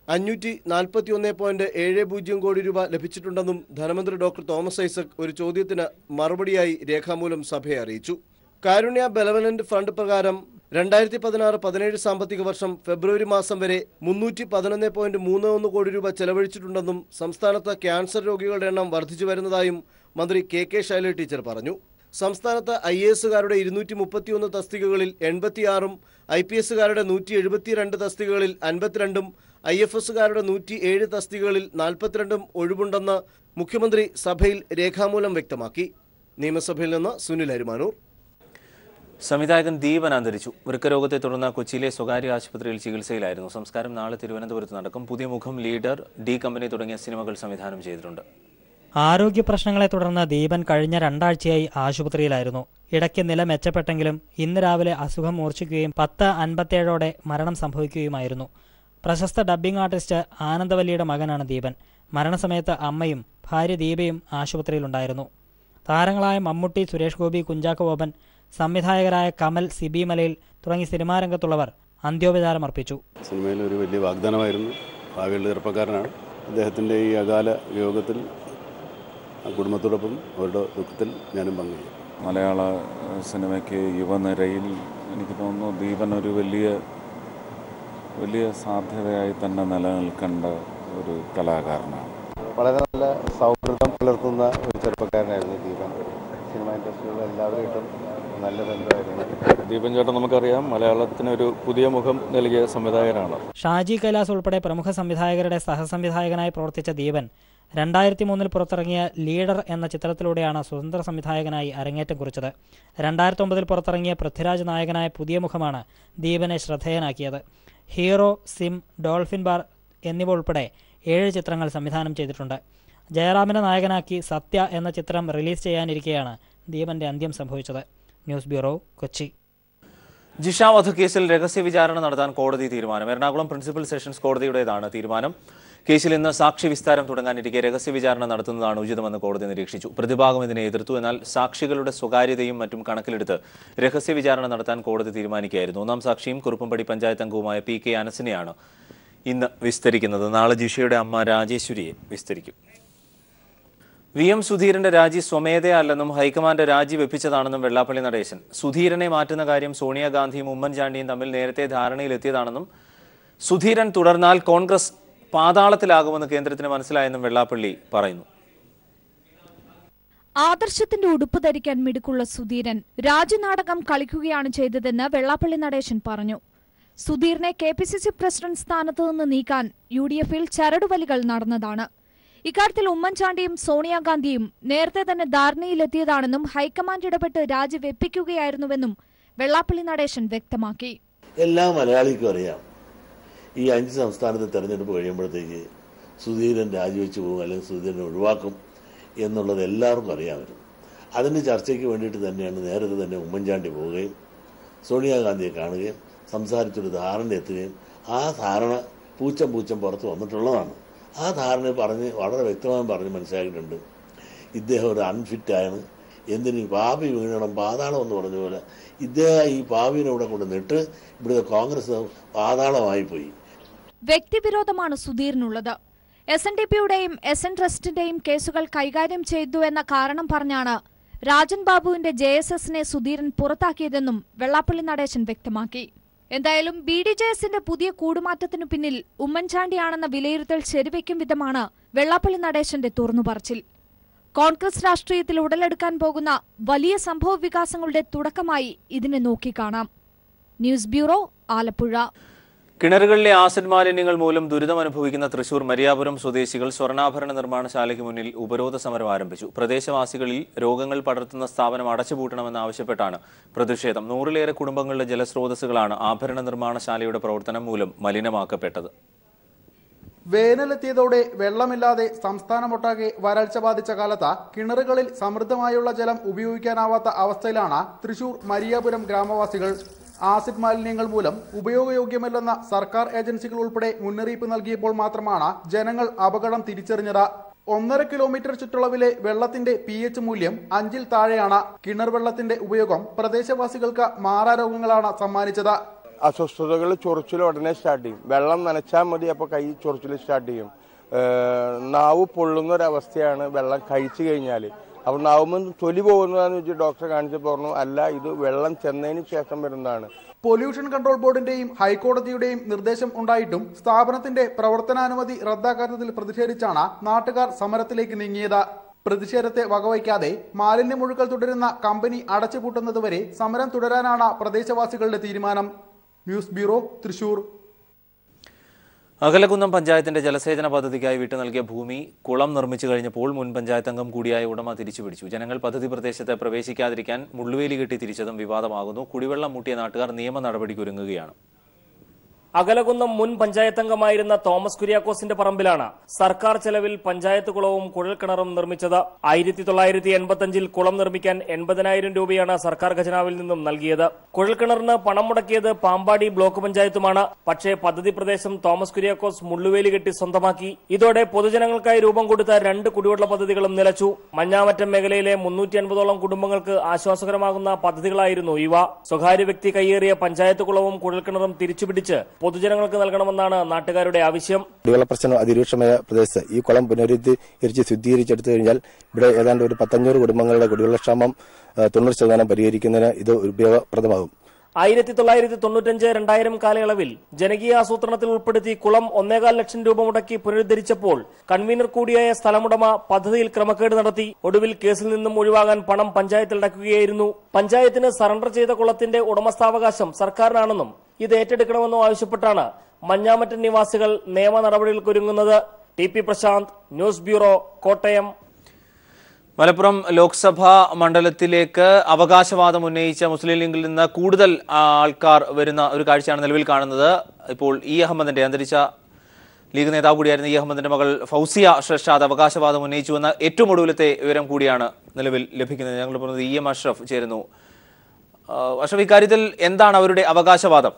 541.70 കോടി രൂപ ലഭിച്ചിട്ടുണ്ടെന്നും ധനമന്ത്രി ഡോക്ടർ തോമസ് ഐസക് ഒരു ചോദ്യത്തിന് മറുപടിയായി രേഖാമൂലം സഭയെ അറിയിച്ചു. കാരുണ്യ ബെനവലന്റ് ഫണ്ട് പ്രകാരം 2016-17 സാമ്പത്തിക വർഷം ഫെബ്രുവരി മാസം വരെ 311.31 കോടി രൂപ ചെലവഴിച്ചിട്ടുണ്ടെന്നും സംസ്ഥാനത്ത് ക്യാൻസർ രോഗികളുടെ എണ്ണം വർദ്ധിച്ചു വരുന്നതായും മന്ത്രി KK ശൈലജ ടീച്ചർ പറഞ്ഞു. സംസ്ഥാനത്ത് IAS-കാരുടെ 231 തസ്തികകളിൽ 86-ഉം IPS-കാരുടെ 172 തസ്തികകളിൽ 52-ഉം IFS-കാരുടെ 107 തസ്തികകളിൽ 42-ഉം ഒഴിവുണ്ടെന്ന് മുഖ്യമന്ത്രി സഭയിൽ രേഖാമൂലം വ്യക്തമാക്കി. നിയമസഭയിൽ നിന്ന് സുനിൽ അരുമാനൂർ. സംവിധായകൻ ദീപൻ അന്തരിച്ചു. വൃക്കരോഗത്തെ തുടർന്ന് കൊച്ചിയിലെ സ്വകാര്യ ആശുപത്രിയിൽ ചികിത്സയിലായിരുന്നു. സംസ്കാരം നാളെ തിരുവനന്തപുരത്ത് നടക്കും. പുതിയ മുഖം, ലീഡർ, ഡി കമ്പനി തുടങ്ങിയ സിനിമകൾ സംവിധാനം ചെയ്തിട്ടുണ്ട്. ആരോഗ്യ പ്രശ്നങ്ങളെ തുടർന്ന് ദീപൻ കഴിഞ്ഞ 2 ആഴ്ചയായി ആശുപത്രിയിലായിരുന്നു. ഇടയ്ക്ക് നില മെച്ചപ്പെട്ടെങ്കിലും ഇന്ന് രാവിലെ അസുഖം മൂർച്ഛിക്കുകയും 10:57 മരണം സംഭവിക്കുകയുമായിരുന്നു. പ്രശസ്ത ഡബ്ബിംഗ് ആർട്ടിസ്റ്റ് ആനന്ദവല്ലിയുടെ മകനാണ് ദീപൻ. മരണസമയത്ത് അമ്മയും ഭാര്യ ദീപയും ആശുപത്രിയിലുണ്ടായിരുന്നു. താരങ്ങളായ മമ്മൂട്ടി, സുരേഷ് ഗോപി, കുഞ്ചാക്കോ ബോബൻ, സംവിധായകരായ കമൽ, സിബി മലയിൽ തുടങ്ങി സിനിമാ രംഗത്തുള്ളവർ അന്ത്യോപചാരം അർപ്പിച്ചു. സിനിമയിൽ ഒരു വലിയ വാഗ്ദാനമായിരുന്നു. ഭാവിയുള്ള ചെറുപ്പക്കാരനാണ്. അദ്ദേഹത്തിൻ്റെ ഈ അകാല വിയോഗത്തിൽ കുടുംബത്തോടൊപ്പം അവരുടെ ദുഃഖത്തിൽ ഞാനും പങ്കുചെയ്യും. മലയാള സിനിമയ്ക്ക് യുവനിരയിൽ എനിക്ക് തോന്നുന്നു ദീപൻ ഒരു വലിയ സാധ്യതയായി തന്നെ നിലനിൽക്കേണ്ട ഒരു കലാകാരനാണ്. വളരെ നല്ല സൗഹൃദം പുലർത്തുന്ന ഒരു ചെറുപ്പക്കാരനായിരുന്നു ദീപൻ. സിനിമ ഇൻഡസ്ട്രിയിലുള്ള എല്ലാവരുമായിട്ടും നല്ല ബന്ധമായിരുന്നു. ദീപൻ ചേട്ടൻ നമുക്കറിയാം, മലയാളത്തിനൊരു പുതിയ മുഖം നൽകിയ സംവിധായകനാണ്. ഷാജി കൈലാസ് ഉൾപ്പെടെ പ്രമുഖ സംവിധായകരുടെ സഹസംവിധായകനായി പ്രവർത്തിച്ച ദീപൻ 2003 പുറത്തിറങ്ങിയ ലീഡർ എന്ന ചിത്രത്തിലൂടെയാണ് സ്വതന്ത്ര സംവിധായകനായി അരങ്ങേറ്റം കുറിച്ചത്. 2009 പുറത്തിറങ്ങിയ പൃഥ്വിരാജ് നായകനായ പുതിയ മുഖമാണ് ദീപനെ ശ്രദ്ധേയനാക്കിയത്. ഹീറോ, സിം, ഡോൾഫിൻ ബാർ എന്നിവ ഉൾപ്പെടെ 7 ചിത്രങ്ങൾ സംവിധാനം ചെയ്തിട്ടുണ്ട്. ജയറാമിനെ നായകനാക്കി സത്യ എന്ന ചിത്രം റിലീസ് ചെയ്യാനിരിക്കെയാണ് ദീപന്റെ അന്ത്യം സംഭവിച്ചത്. News bureau, Kochi. ജിഷ വധക്കേസിൽ രഹസ്യ വിചാരണ നടത്താൻ കോടതി തീരുമാനം. എറണാകുളം പ്രിൻസിപ്പൽ സെഷൻസ് കോടതിയുടേതാണ് തീരുമാനം. കേസിൽ ഇന്ന് സാക്ഷി വിസ്താരം തുടങ്ങാനിരിക്കെ രഹസ്യ വിചാരണ നടത്തുന്നതാണ് ഉചിതമെന്ന് കോടതി നിരീക്ഷിച്ചു. പ്രതിഭാഗം ഇതിനെ എതിർത്തു. എന്നാൽ സാക്ഷികളുടെ സ്വകാര്യതയും മറ്റും കണക്കിലെടുത്ത് രഹസ്യ വിചാരണ നടത്താൻ കോടതി തീരുമാനിക്കുകയായിരുന്നു. ഒന്നാം സാക്ഷിയും കുറുപ്പംപടി പഞ്ചായത്ത് അംഗവുമായ PK അനസിനെയാണ് ഇന്ന് വിസ്തരിക്കുന്നത്. നാളെ ജിഷയുടെ അമ്മ രാജേശ്വരിയെ വിസ്തരിക്കും. VM സുധീരന്റെ രാജി സ്വമേധയാ അല്ലെന്നും ഹൈക്കമാൻഡ് രാജി വെപ്പിച്ചതാണെന്നും വെള്ളാപ്പള്ളി നടേശൻ. സുധീരനെ മാറ്റുന്ന കാര്യം സോണിയാഗാന്ധിയും ഉമ്മൻചാണ്ടിയും തമ്മിൽ നേരത്തെ ധാരണയിലെത്തിയതാണെന്നും സുധീരൻ തുടർന്നാൽ കോൺഗ്രസ് പാതാളത്തിലാകുമെന്ന് കേന്ദ്രത്തിന് മനസ്സിലായെന്നും വെള്ളാപ്പള്ളി പറയുന്നു. ആദർശത്തിന്റെ ഉടുപ്പ് ധരിക്കാൻ മിടുക്കുള്ള സുധീരൻ രാജ്യനാടകം കളിക്കുകയാണ് ചെയ്തതെന്ന് വെള്ളാപ്പള്ളി നടേശൻ പറഞ്ഞു. സുധീറിനെ KPCC പ്രസിഡന്റ് സ്ഥാനത്ത് നിന്ന് നീക്കാൻ UDF-ൽ ചരടുവലികൾ നടന്നതാണ്. ഇക്കാര്യത്തിൽ ഉമ്മൻചാണ്ടിയും സോണിയാഗാന്ധിയും നേരത്തെ തന്നെ ധാരണയിലെത്തിയതാണെന്നും ഹൈക്കമാൻഡ് ഇടപെട്ട് രാജി വെപ്പിക്കുകയായിരുന്നുവെന്നും വെള്ളാപ്പള്ളി നടേശൻ വ്യക്തമാക്കി. എല്ലാ മലയാളിക്കും അറിയാം, ഈ 5 സംസ്ഥാനത്തെ തെരഞ്ഞെടുപ്പ് കഴിയുമ്പോഴത്തേക്ക് സുധീരൻ രാജിവെച്ച് പോകും, അല്ലെങ്കിൽ സുധീരനെ ഒഴിവാക്കും എന്നുള്ളത് എല്ലാവർക്കും അറിയാമായിരുന്നു. അതിൻ്റെ ചർച്ചയ്ക്ക് വേണ്ടിയിട്ട് തന്നെയാണ് നേരത്തെ തന്നെ ഉമ്മൻചാണ്ടി പോവുകയും സോണിയാഗാന്ധിയെ കാണുകയും സംസാരിച്ചൊരു ധാരണ എത്തുകയും ആ ധാരണ പൂച്ചം പുറത്ത് വന്നിട്ടുള്ളതാണ്. ആ ധാരണ വളരെ വ്യക്തമായി പറഞ്ഞ് മനസ്സിലാക്കിയിട്ടുണ്ട്. ഇദ്ദേഹം ഒരു അൺഫിറ്റാണ്, എന്തിന് പാപി വീഴണം പാതാളം എന്ന് പറഞ്ഞ പോലെ ഇദ്ദേഹം ഈ പാവിനെ ഇവിടെ കൊണ്ട് നിട്ട് ഇവിടുത്തെ കോൺഗ്രസ് പാതാളമായി പോയി. വ്യക്തിവിരോധമാണ് സുധീറിനുള്ളത്. SNDP-യുടെയും SN ട്രസ്റ്റിന്റെയും കേസുകൾ കൈകാര്യം ചെയ്തു എന്ന കാരണം പറഞ്ഞാണ് രാജൻ ബാബുവിന്റെ JSS-നെ സുധീരൻ പുറത്താക്കിയതെന്നും വെള്ളാപ്പള്ളി നടേശൻ വ്യക്തമാക്കി. എന്തായാലും BDJS-ന്റെ പുതിയ കൂടുമാറ്റത്തിനു പിന്നിൽ ഉമ്മൻചാണ്ടിയാണെന്ന വിലയിരുത്തൽ ശരിവെക്കും വിധമാണ് വെള്ളാപ്പള്ളി നടേശന്റെ തുറന്നുപറച്ചിൽ. കോൺഗ്രസ് രാഷ്ട്രീയത്തിൽ ഉടലെടുക്കാൻ പോകുന്ന വലിയ സംഭവ വികാസങ്ങളുടെ തുടക്കമായി ഇതിനെ നോക്കിക്കാണാം. News bureau, Alappuzha. കിണറുകളിലെ ആസിഡ് മാലിന്യങ്ങൾ മൂലം ദുരിതമനുഭവിക്കുന്ന തൃശൂർ മരിയാപുരം സ്വദേശികൾ സ്വർണ്ണാഭരണ നിർമ്മാണശാലയ്ക്ക് മുന്നിൽ ഉപരോധ സമരം ആരംഭിച്ചു. പ്രദേശവാസികളിൽ രോഗങ്ങൾ പടർത്തുന്ന സ്ഥാപനം അടച്ചുപൂട്ടണമെന്നാവശ്യപ്പെട്ടാണ് പ്രതിഷേധം. 100-ലേറെ കുടുംബങ്ങളുടെ ജലസ്രോതസ്സുകളാണ് ആഭരണ നിർമ്മാണശാലയുടെ പ്രവർത്തനം മൂലം മലിനമാക്കപ്പെട്ടത്. വേനലെത്തിയതോടെ വെള്ളമില്ലാതെ സംസ്ഥാനമൊട്ടാകെ വരൾച്ച ബാധിച്ച കാലത്ത് കിണറുകളിൽ സമൃദ്ധമായുള്ള ജലം ഉപയോഗിക്കാനാവാത്ത അവസ്ഥയിലാണ് തൃശൂർ മരിയാപുരം ഗ്രാമവാസികൾ. ആസിഡ് മാലിന്യങ്ങൾ മൂലം ഉപയോഗയോഗ്യമല്ലെന്ന സർക്കാർ ഏജൻസികൾ ഉൾപ്പെടെ മുന്നറിയിപ്പ് നൽകിയപ്പോൾ മാത്രമാണ് ജനങ്ങൾ അപകടം തിരിച്ചറിഞ്ഞത്. 1.5 കിലോമീറ്റർ ചുറ്റളവിലെ വെള്ളത്തിന്റെ pH മൂല്യം 5-ൽ താഴെയാണ്. കിണർ വെള്ളത്തിന്റെ ഉപയോഗം പ്രദേശവാസികൾക്ക് മാറാരോഗങ്ങളാണ് സമ്മാനിച്ചത്. അസ്വസ്ഥതകൾ, ചൊറിച്ചിൽ ഉടനെ സ്റ്റാർട്ട് ചെയ്യും. വെള്ളം നനച്ചാൽ മതി, അപ്പോൾ കൈ ചൊറിച്ചിൽ സ്റ്റാർട്ട് ചെയ്യും. നാവ് പൊള്ളുന്നൊരവസ്ഥയാണ് വെള്ളം കഴിച്ചു കഴിഞ്ഞാൽ. അപ്പോൾ നാവുമ്പോൾ തൊലി പോകുന്നതാണെന്ന് വെച്ച് ഡോക്ടറെ കാണിച്ചപ്പോൾ പറഞ്ഞു, അല്ല, ഇത് വെള്ളം ചെന്നതിന് ശേഷം വരുന്നതാണ്. പൊല്യൂഷൻ കൺട്രോൾ ബോർഡിന്റെയും ഹൈക്കോടതിയുടെയും നിർദ്ദേശം ഉണ്ടായിട്ടും സ്ഥാപനത്തിന്റെ പ്രവർത്തനാനുമതി റദ്ദാക്കാത്തതിൽ പ്രതിഷേധിച്ചാണ് നാട്ടുകാർ സമരത്തിലേക്ക് നീങ്ങിയത്. പ്രതിഷേധത്തെ വകവയ്ക്കാതെ മാലിന്യമൊഴുക്കൽ തുടരുന്ന കമ്പനി അടച്ചുപൂട്ടുന്നതുവരെ സമരം തുടരാനാണ് പ്രദേശവാസികളുടെ തീരുമാനം. News bureau, Thrissur. അകലകുന്നം പഞ്ചായത്തിന്റെ ജലസേചന പദ്ധതിക്കായി വിട്ടു നൽകിയ ഭൂമി കുളം നിർമ്മിച്ചു കഴിഞ്ഞപ്പോൾ മുൻ പഞ്ചായത്ത് അംഗം കൂടിയായ ഉടമ തിരിച്ചുപിടിച്ചു. ജനങ്ങൾ പദ്ധതി പ്രദേശത്ത് പ്രവേശിക്കാതിരിക്കാൻ മുള്ളുവേലി കെട്ടി തിരിച്ചതും വിവാദമാകുന്നു. കുടിവെള്ളം മുട്ടിയ നാട്ടുകാർ നിയമ നടപടിക്കൊരുങ്ങുകയാണ്. അകലകുന്നം മുൻ പഞ്ചായത്തംഗമായിരുന്ന തോമസ് കുര്യാക്കോസിന്റെ പറമ്പിലാണ് സർക്കാർ ചെലവിൽ പഞ്ചായത്ത് കുളവും കുഴൽക്കിണറും നിർമ്മിച്ചത്. 1985 കുളം നിർമ്മിക്കാൻ 80,000 രൂപയാണ് സർക്കാർ ഖജനാവിൽ നിന്നും നൽകിയത്. കുഴൽക്കിണറിന് പണം മുടക്കിയത് പാമ്പാടി ബ്ലോക്ക് പഞ്ചായത്തുമാണ്. പക്ഷേ പദ്ധതി പ്രദേശം തോമസ് കുര്യാക്കോസ് മുള്ളുവേലി കെട്ടി സ്വന്തമാക്കി. ഇതോടെ പൊതുജനങ്ങൾക്കായി രൂപം കൊടുത്ത 2 കുടിവെള്ള പദ്ധതികളും നിലച്ചു. മഞ്ഞാമറ്റം മേഖലയിലെ 350ഓളം കുടുംബങ്ങൾക്ക് ആശ്വാസകരമാകുന്ന പദ്ധതികളായിരുന്നു ഇവ. സ്വകാര്യ വ്യക്തി കയ്യേറിയ പഞ്ചായത്ത് കുളവും കുഴൽക്കിണറും തിരിച്ചുപിടിച്ച് പൊതുജനങ്ങൾക്ക് നൽകണമെന്നാണ് നാട്ടുകാരുടെ ആവശ്യം. കുടിവെള്ള പ്രശ്നം അതിരൂക്ഷമായ പ്രദേശത്ത് ഈ കുളം പുനരുദ്ധീകരിച്ച് ശുദ്ധീകരിച്ചെടുത്തു കഴിഞ്ഞാൽ ഇവിടെ ഏതാണ്ട് ഒരു 500 കുടുംബങ്ങളുടെ കുടിവെള്ളക്ഷാമം 90% പരിഹരിക്കുന്നതിന് ഇത് ഉപയോഗപ്രദമാകും. 1995-2000 കാലയളവിൽ ജനകീയ ആസൂത്രണത്തിൽ ഉൾപ്പെടുത്തി കുളം 1.25 ലക്ഷം രൂപ മുടക്കി പുനരുദ്ധരിച്ചപ്പോൾ കൺവീനർ കൂടിയായ സ്ഥലമുടമ പദ്ധതിയിൽ ക്രമക്കേട് നടത്തി. ഒടുവിൽ കേസിൽ നിന്നും ഒഴിവാകാൻ പണം പഞ്ചായത്തിൽ അടയ്ക്കുകയായിരുന്നു. പഞ്ചായത്തിന് സറണ്ടർ ചെയ്ത കുളത്തിന്റെ ഉടമസ്ഥാവകാശം സർക്കാരിനാണെന്നും ഇത് ഏറ്റെടുക്കണമെന്നും ആവശ്യപ്പെട്ടാണ് മഞ്ഞാമറ്റം നിവാസികൾ നിയമ നടപടികൾക്കൊരുങ്ങുന്നത്. T P. Prashanth, news bureau, Kottayam. Malappuram Lok Sabha മണ്ഡലത്തിലേക്ക് അവകാശവാദം ഉന്നയിച്ച മുസ്ലിം ലീഗിൽ നിന്ന് കൂടുതൽ ആൾക്കാർ വരുന്ന ഒരു കാഴ്ചയാണ് നിലവിൽ കാണുന്നത്. ഇപ്പോൾ ഇ അഹമ്മദിന്റെ അന്തരിച്ച ലീഗ് നേതാവ് കൂടിയായിരുന്ന ഇ അഹമ്മദിന്റെ മകൾ ഫൗസിയ ഷർഷാദ് അവകാശവാദം ഉന്നയിച്ചുവെന്ന ഏറ്റവും ഒടുവിലത്തെ വിവരം കൂടിയാണ് നിലവിൽ ലഭിക്കുന്നത്. ഞങ്ങൾ പറഞ്ഞത് ഇ എം അഷ്റഫ് ചേരുന്നു. അഷ്റഫ്, ഇക്കാര്യത്തിൽ എന്താണ് അവരുടെ അവകാശവാദം?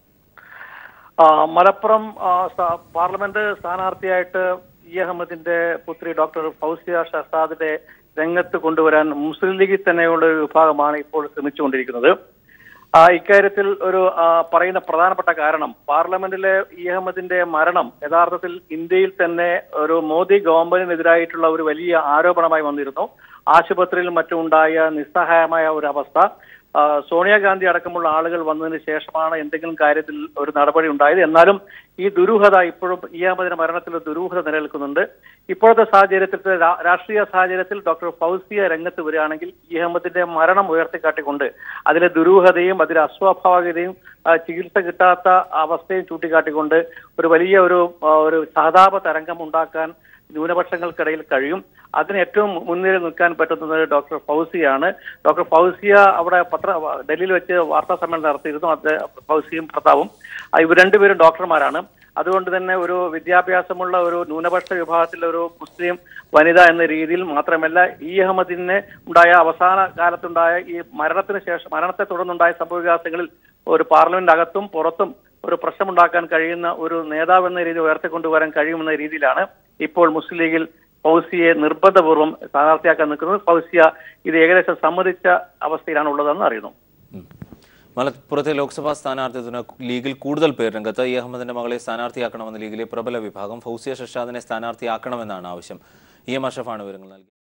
മലപ്പുറം പാർലമെന്റ് സ്ഥാനാർത്ഥിയായിട്ട് ഇ അഹമ്മദിന്റെ പുത്രി ഡോക്ടർ ഫൗസിയ ഷർഷാദിനെ രംഗത്ത് കൊണ്ടുവരാൻ മുസ്ലിം ലീഗിൽ തന്നെയുള്ള ഒരു വിഭാഗമാണ് ഇപ്പോൾ ശ്രമിച്ചുകൊണ്ടിരിക്കുന്നത്. ഇക്കാര്യത്തിൽ ഒരു പറയുന്ന പ്രധാനപ്പെട്ട കാരണം പാർലമെന്റിലെ ഇ അഹമ്മദിന്റെ മരണം യഥാർത്ഥത്തിൽ ഇന്ത്യയിൽ തന്നെ ഒരു മോദി ഗവൺമെന്റിനെതിരായിട്ടുള്ള ഒരു വലിയ ആരോപണമായി വന്നിരുന്നു. ആശുപത്രിയിലും മറ്റും ഉണ്ടായ നിസ്സഹായമായ ഒരു അവസ്ഥ. സോണിയാഗാന്ധി അടക്കമുള്ള ആളുകൾ വന്നതിന് ശേഷമാണ് എന്തെങ്കിലും കാര്യത്തിൽ ഒരു നടപടി ഉണ്ടായത്. എന്നാലും ഈ ദുരൂഹത ഇപ്പോഴും ഇ അഹമ്മദിന്റെ മരണത്തിൽ ദുരൂഹത നിലനിൽക്കുന്നുണ്ട്. ഇപ്പോഴത്തെ സാഹചര്യത്തിൽ രാഷ്ട്രീയ സാഹചര്യത്തിൽ ഡോക്ടർ ഫൗസിയ രംഗത്ത് വരികയാണെങ്കിൽ ഇ അഹമ്മദിന്റെ മരണം ഉയർത്തിക്കാട്ടിക്കൊണ്ട് അതിലെ ദുരൂഹതയും അതിലെ അസ്വാഭാവികതയും ചികിത്സ കിട്ടാത്ത അവസ്ഥയും ചൂണ്ടിക്കാട്ടിക്കൊണ്ട് ഒരു വലിയ ഒരു സഹതാപ തരംഗം ഉണ്ടാക്കാൻ ന്യൂനപക്ഷങ്ങൾക്കിടയിൽ കഴിയും. അതിന് ഏറ്റവും മുൻനിരയിൽ നിൽക്കാൻ പറ്റുന്നത് ഡോക്ടർ ഫൗസിയാണ്. ഡോക്ടർ ഫൗസിയ അവിടെ ഡൽഹിയിൽ വെച്ച് വാർത്താ സമ്മേളനം നടത്തിയിരുന്നു. ഫൗസിയും പ്രതാവും ഇവർ രണ്ടുപേരും ഡോക്ടർമാരാണ്. അതുകൊണ്ട് തന്നെ ഒരു വിദ്യാഭ്യാസമുള്ള ഒരു ന്യൂനപക്ഷ വിഭാഗത്തിലെ ഒരു മുസ്ലിം വനിത എന്ന രീതിയിൽ മാത്രമല്ല ഇ അഹമ്മദിന് ഉണ്ടായ അവസാന കാലത്തുണ്ടായ ഈ മരണത്തെ തുടർന്നുണ്ടായ സംഭവവികാസങ്ങളിൽ ഒരു പാർലമെന്റ് അകത്തും പുറത്തും ഒരു പ്രശ്നമുണ്ടാക്കാൻ കഴിയുന്ന ഒരു നേതാവ് എന്ന രീതി ഉയർത്തിക്കൊണ്ടുവരാൻ കഴിയുമെന്ന രീതിയിലാണ് ഇപ്പോൾ മുസ്ലിം ലീഗിൽ ഫൗസിയെ നിർബന്ധപൂർവ്വം സ്ഥാനാർത്ഥിയാക്കാൻ നിൽക്കുന്നത്. ഫൗസിയ ഇത് ഏകദേശം സമ്മതിച്ച അവസ്ഥയിലാണ് ഉള്ളതെന്ന് അറിയുന്നു. മലപ്പുറത്തെ ലോക്സഭാ സ്ഥാനാർത്ഥിത്വത്തിന് ലീഗിൽ കൂടുതൽ പേർ രംഗത്ത്. ഇ അഹമ്മദിന്റെ മകളെ സ്ഥാനാർത്ഥിയാക്കണമെന്ന ലീഗിലെ പ്രബല വിഭാഗം ഫൗസിയ ഷർഷാദിനെ സ്ഥാനാർത്ഥിയാക്കണമെന്നാണ് ആവശ്യം. ഇ എം അഷ്റഫാണ് വിവരങ്ങൾ നൽകി.